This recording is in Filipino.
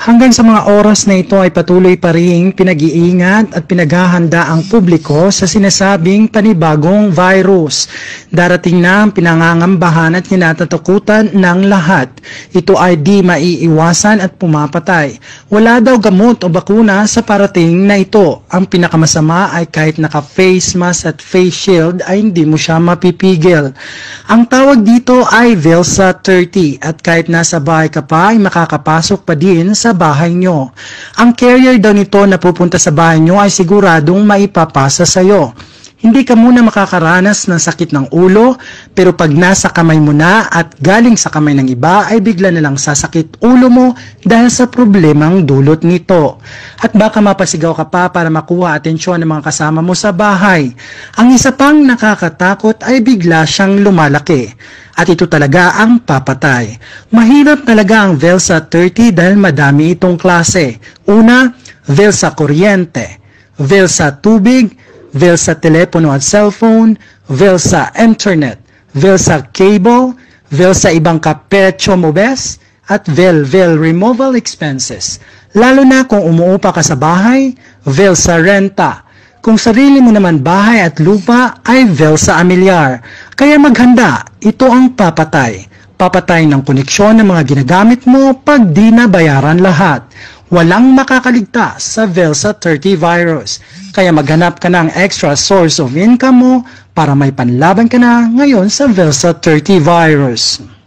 Hanggang sa mga oras na ito ay patuloy pa ring pinag-iingat at pinaghahanda ang publiko sa sinasabing panibagong virus. Darating na ang pinangangambahan at kinatatakutan ng lahat. Ito ay di maiiwasan at pumapatay. Wala daw gamot o bakuna sa parating na ito. Ang pinakamasama ay kahit naka-face mask at face shield ay hindi mo siya mapipigil. Ang tawag dito ay Velsa 30 at kahit nasa bahay ka pa ay makakapasok pa din sa bahay nyo. Ang carrier daw nito na pupunta sa bahay nyo ay siguradong maipapasa sa'yo. Hindi ka muna makakaranas ng sakit ng ulo, pero pag nasa kamay mo na at galing sa kamay ng iba ay bigla na lang sasakit ulo mo dahil sa problemang dulot nito. At baka mapasigaw ka pa para makuha atensyon ng mga kasama mo sa bahay. Ang isa pang nakakatakot ay bigla siyang lumalaki. At ito talaga ang papatay. Mahirap talaga ang Velsa 30 dahil madami itong klase. Una, Velsa kuryente, Velsa tubig, Velsa telepono at cellphone, Velsa internet, Velsa cable, Velsa ibang kapetso mobes, at Vel removal expenses. Lalo na kung umuupa ka sa bahay, Velsa renta. Kung sarili mo naman bahay at lupa ay Velsa amilyar. Kaya maghanda, ito ang papatay. Papatay ng koneksyon ng mga ginagamit mo pag di na bayaran lahat. Walang makakaligtas sa Velsa 30 virus. Kaya maghanap ka ng extra source of income mo para may panlaban ka na ngayon sa Velsa 30 virus.